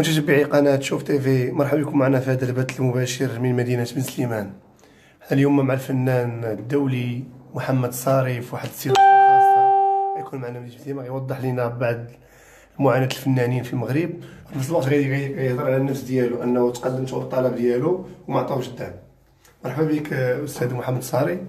متتبعي قناة شوف تيفي، مرحبا بكم معنا في هذا البث المباشر من مدينة بن سليمان. اليوم مع الفنان الدولي محمد صاري في واحد الاستضافة خاصة. غيكون معنا من الجزيرة، غيوضح لنا بعض معاناة الفنانين في المغرب، وفي نفس الوقت غيهضر على النفس ديالو انه تقدم شغل الطلب ديالو وما عطاوش الدعم. مرحبا بك استاذ محمد صاري.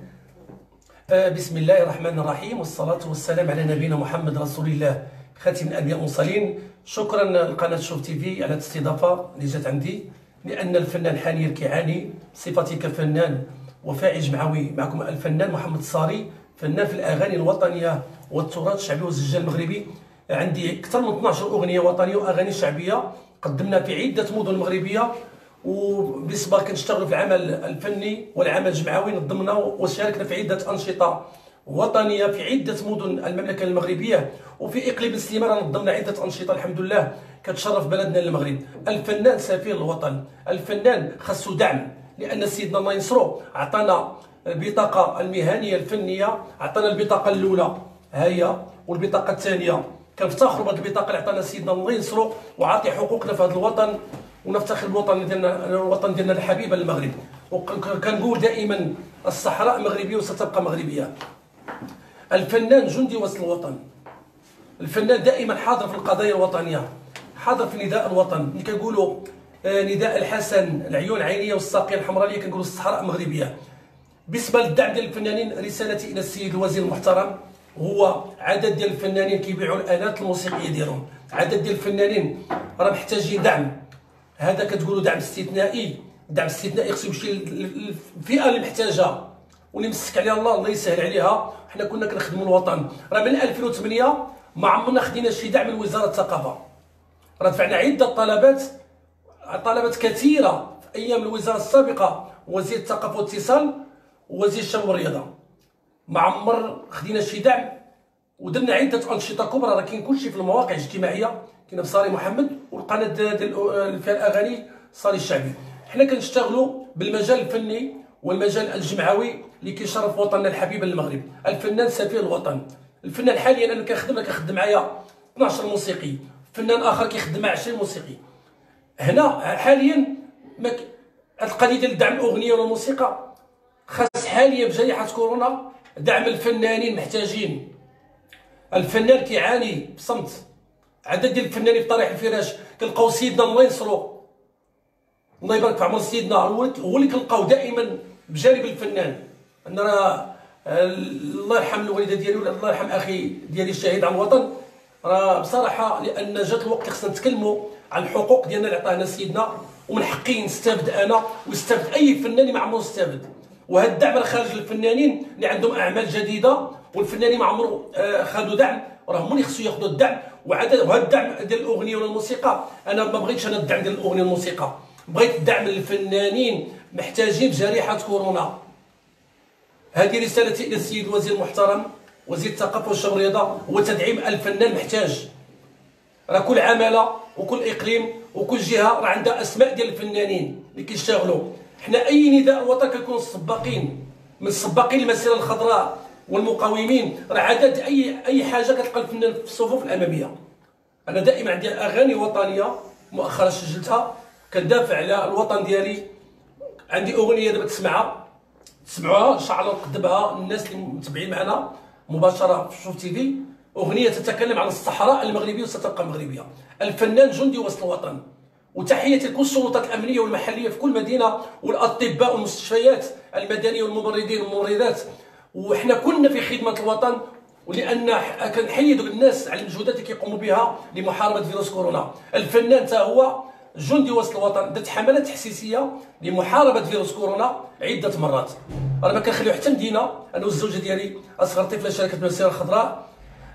بسم الله الرحمن الرحيم، والصلاة والسلام على نبينا محمد رسول الله خاتم الأنبياء والمرسلين. شكرا لقناة شوف تيفي على الاستضافة اللي جات عندي، لأن الفنان حاليا كيعاني بصفتي كفنان وفاعل جمعوي. معكم الفنان محمد صاري، فنان في الأغاني الوطنية والتراث الشعبي والزجاج المغربي. عندي أكثر من 12 أغنية وطنية وأغاني شعبية قدمنا في عدة مدن مغربية، وبالنسبه كنشتغلوا في العمل الفني والعمل الجمعوي. نظمنا وشاركنا في عده انشطه وطنيه في عده مدن المملكه المغربيه، وفي اقليم سليمان نظمنا عده انشطه الحمد لله كتشرف بلدنا المغرب. الفنان سفير الوطن، الفنان خاصو دعم، لان سيدنا الله ينصرو عطانا البطاقه المهنيه الفنيه، عطانا البطاقه الاولى هي، والبطاقه الثانيه كنفتخروا بهذه البطاقه اللي عطانا سيدنا الله ينصرو وعاطي حقوقنا في هذا الوطن، ونفتخر بالوطن ديالنا، الوطن ديالنا الحبيب المغرب. وكنقول دائما الصحراء مغربيه وستبقى مغربيه. الفنان جندي وسط الوطن، الفنان دائما حاضر في القضايا الوطنيه، حاضر في نداء الوطن. اللي كنقولوا نداء الحسن، العيون عينيه والساقيه الحمراء، كنقولوا الصحراء مغربيه. بالنسبه للدعم ديال الفنانين، رسالتي الى السيد الوزير المحترم هو عدد ديال الفنانين كيبيعوا الالات الموسيقيه ديالهم، عدد ديال الفنانين راه محتاجين دعم. هذا كتقولوا دعم استثنائي، دعم استثنائي خصو يمشي للفئه اللي محتاجه واللي مسك عليها الله يسهل عليها. حنا كنا كنخدموا الوطن، راه من 2008 ما عمرنا خدينا شي دعم من وزاره الثقافه. راه دفعنا عده طلبات كثيره في ايام الوزاره السابقه، وزير الثقافه والاتصال ووزير الشباب والرياضه، ما عمر خدينا شي دعم. ودرنا عده انشطه كبرى، راه كاين كلشي في المواقع الاجتماعيه، كاين بصاري محمد والقناه ديال فيها الاغاني صاري الشعبي. حنا كنشتغلوا بالمجال الفني والمجال الجمعوي اللي كيشرف وطننا الحبيب المغرب. الفنان سفير الوطن، الفنان حاليا انا كنخدم معايا 12 موسيقي، فنان اخر كيخدم مع 20 موسيقي. هنا حاليا القضيه ديال دعم الاغنيه والموسيقى خاص حاليا بجائحه كورونا دعم الفنانين محتاجين. الفنان كيعاني بصمت، عدد ديال الفنانين في طريح الفراش كنلقاو سيدنا الله ينصرو، الله يبارك في عمر سيدنا، هو اللي كنلقاو دائما بجانب الفنان. انا راه الله يرحم الوالده ديالي، الله يرحم اخي ديالي الشهيد عن الوطن، راه بصراحه لان جات الوقت خصنا نتكلموا على الحقوق ديالنا اللي عطانا سيدنا، ومن حقي نستافد انا ويستافد اي فنان اللي ما عمره استافد. وهذا الدعم الخارج للفنانين اللي عندهم اعمال جديده، والفنانين ما عمرو خدوا دعم، راه هما اللي خصو ياخذوا الدعم. وهذا الدعم ديال الاغنيه والموسيقى، انا ما بغيتش انا الدعم ديال الاغنيه والموسيقى، بغيت الدعم للفنانين محتاجين بجريحه كورونا. هذه رسالتي الى السيد الوزير المحترم وزير الثقافه والشباب والرياضه، هو تدعيم الفنان محتاج. راه كل عماله وكل اقليم وكل جهه راه عندها اسماء ديال الفنانين اللي كيشتغلوا. حنا اي نداء الوطن كنكونوا السباقين، من سباقين المسيره الخضراء والمقاومين. راه عدد اي حاجه كتلقى الفنان في الصفوف الاماميه. انا دائما عندي اغاني وطنيه مؤخرا سجلتها كندافع على الوطن ديالي. عندي اغنيه دابا تسمعوها ان شاء الله، نقدمها الناس اللي متابعين معنا مباشره في شوف تي في. اغنيه تتكلم عن الصحراء المغربيه وستبقى مغربيه. الفنان جندي وسط الوطن، وتحياتي لكل السلطات الامنيه والمحليه في كل مدينه، والاطباء والمستشفيات المدنيه والممرضين والممرضات. وحنا كنا في خدمه الوطن، ولان كنحيدوا الناس على المجهودات اللي كيقوموا بها لمحاربه فيروس كورونا. الفنان حتى هو جندي وسط الوطن، درت حملات تحسيسيه لمحاربه فيروس كورونا عده مرات. انا ما كنخليو حتى مدينه، انا والزوجه ديالي اصغر طفله شاركت بالمسيره الخضراء.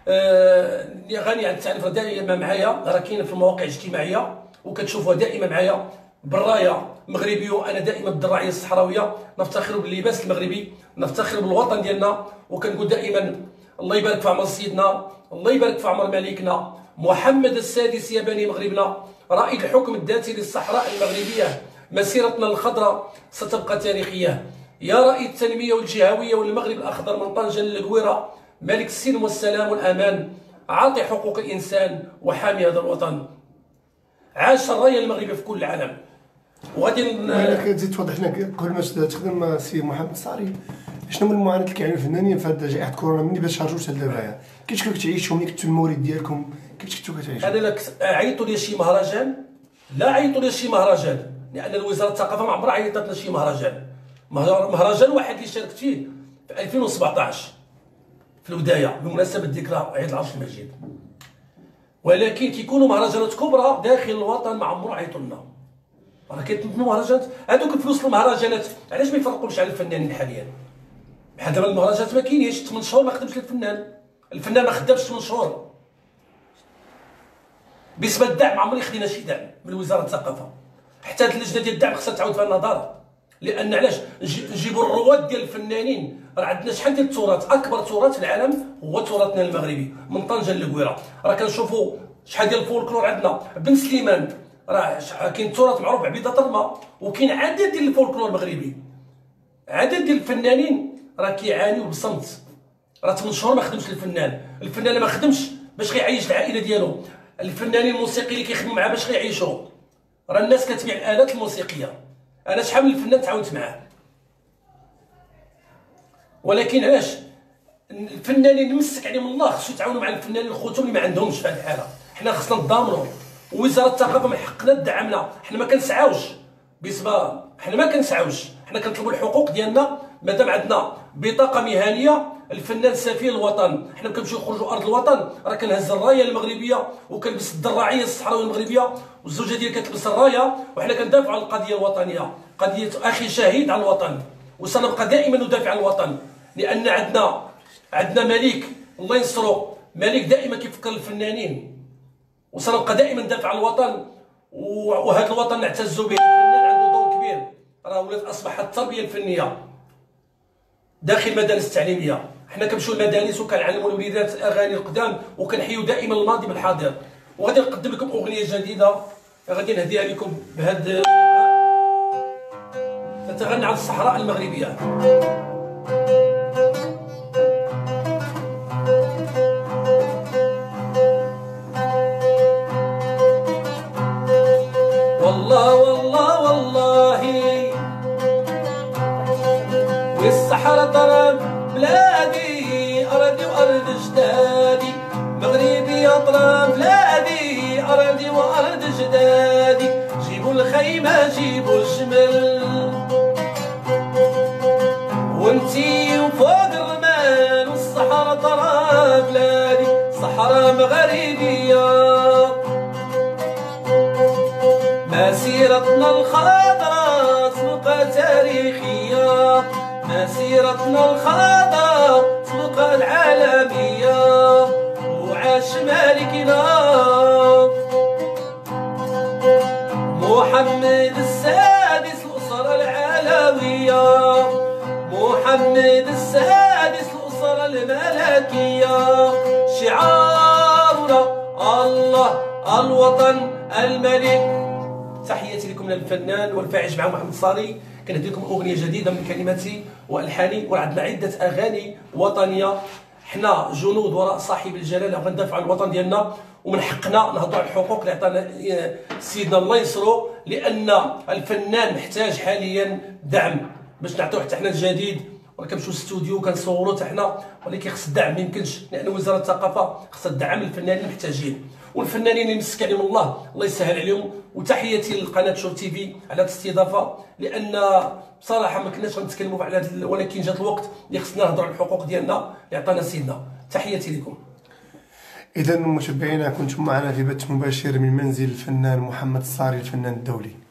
غني عن التعريف، دائما معايا، راه كاينه في المواقع الاجتماعيه وكتشوفوها دائما معايا بالرايه مغربي، وانا دائما بالدراعيه الصحراويه. نفتخر باللباس المغربي، نفتخر بالوطن ديالنا، وكنقول دائما الله يبارك في عمر سيدنا، الله يبارك في عمر ملكنا محمد السادس يا بني مغربنا، رائد الحكم الذاتي للصحراء المغربيه. مسيرتنا الخضراء ستبقى تاريخيه. يا رائد التنميه والجهويه والمغرب الاخضر من طنجه للقويره، ملك السلم والسلام والامان، عاطي حقوق الانسان وحامي هذا الوطن. عاش الرايه المغربيه في كل العالم. وغادي تزيد توضح لنا قبل ما تخدم سي محمد الصاري، شنو من المعاناه اللي كيعانيو الفنانين في هذه جائحه كورونا ملي باش شارجوا حتى لدابا؟ كيفاش كنتو كتعيشوا ملي كنتو المورد ديالكم؟ كيفاش كنتو كتعيشوا؟ انا لك عيطوا لي شي مهرجان، لا عيطوا لي شي مهرجان، لان وزاره الثقافه ما عمرها عيطت لنا شي مهرجان. مهرجان واحد اللي شاركت فيه في 2017 في البدايه بمناسبه ذكرى عيد العرش المجيد، ولكن كيكونوا مهرجانات كبرى داخل الوطن ما عمرو عيطوا لنا. راه كيتنظموا مهرجانات، هذوك الفلوس المهرجانات علاش ما يفرقوش على الفنانين حاليا؟ بحال دابا المهرجانات ما كاينينش، 8 شهور ما خدمش الفنان ما خدامش 8 شهور. بالنسبه للدعم ما عمري خدينا شي دعم من وزاره الثقافه، حتى هاد اللجنه ديال الدعم خصها تعاود فيها النظاره، لان علاش نجيبوا الرواد ديال الفنانين؟ راه عندنا شحال ديال التراث، اكبر تراث في العالم هو تراثنا المغربي من طنجه للقويره. راه كنشوفوا شحال ديال الفولكلور عندنا، بن سليمان راه كاين تراث معروف بعبيده طرمه، وكاين عدد ديال الفولكلور المغربي، عدد ديال الفنانين راه كيعانيوا بصمت. راه 8 شهور ما خدمش الفنان ما خدمش باش غيعيش العائله ديالو. الفنانين الموسيقيين اللي كيخدموا معاه باش غيعيشوا، راه الناس كتبيع الالات الموسيقيه. انا شحال من الفنان تعاونت معاه، ولكن علاش الفنانين نمسك عليهم الله خصو يتعاونوا مع الفنانين خوتهم اللي ما عندهمش في هذه الحاله. حنا خصنا نضامنوا، ووزاره الثقافه من حقنا تدعمنا. حنا ما كنسعاوش بسبب، حنا ما كنسعاوش، حنا كنطلبوا الحقوق ديالنا. مادام عندنا بطاقه مهنيه الفنان سفير الوطن، حنا كنمشيو نخرجوا ارض الوطن راه كنهز الرايه المغربيه وكنلبس الدراعيه الصحراويه المغربيه، والزوجه ديالي كتلبس الرايه، وحنا كندافعوا على القضيه الوطنيه، قضيه اخي شهيد على الوطن، وسنبقى دائما ندافع عن الوطن، لان عندنا ملك الله ينصرو، ملك دائما كيفكر الفنانين، وسنبقى دائما ندافع عن الوطن، وهذا الوطن نعتز به. الفنان عنده دور كبير، راه ولات اصبحت التربيه الفنيه داخل المدارس التعليميه. حنا كنمشيو للمدارس وكنعلموا الوليدات الاغاني القدام، وكنحيوا دائما الماضي بالحاضر. وغادي نقدم لكم اغنيه جديده غادي نهديها لكم بهذا اللقاء، تتغنى عن الصحراء المغربيه. والله والله والله والصحراء طرب بلادي، أرضي وأرض جدادي، مغربي أطرب بلادي، أرضي وأرض جدادي، جيبوا الخيمة جيبوا الجمل، وانتي وفوق الرمال، والصحراء طرب بلادي، صحراء مغربية، مسيرتنا الخضراء تبقى تاريخية، مسيرتنا الخضراء تبقى العالمية، وعاش مالكنا محمد السادس الأسرة العلوية، محمد السادس الأسرة الملكية، شعارنا الله الوطن الملك. تحياتي لكم للفنان والفاعل مع محمد الصاري. كنهدي لكم اغنيه جديده من كلماتي والحاني، وعندنا عده اغاني وطنيه. حنا جنود وراء صاحب الجلاله، غندافعوا عن الوطن ديالنا، ومن حقنا نهضوا على الحقوق اللي عطانا سيدنا الله ينصرو، لان الفنان محتاج حاليا دعم باش نعطيوه حتى حنا الجديد. ولا كنمشيو للاستوديو كنصوروا حتى حنا، ولكن خص الدعم، ما يمكنش، لان وزاره الثقافه خصها تدعم الفنانين المحتاجين، والفنانين اللي مسك عليهم الله يسهل عليهم. وتحياتي لقناه شوف تي في على الاستضافه، لان بصراحه ما كناش غنتكلموا على هذا، ولكن جات الوقت اللي خصنا نهضروا على الحقوق ديالنا اللي عطانا سيدنا. تحياتي لكم. اذا متابعينا كنتم معنا في بث مباشر من منزل الفنان محمد الصاري الفنان الدولي.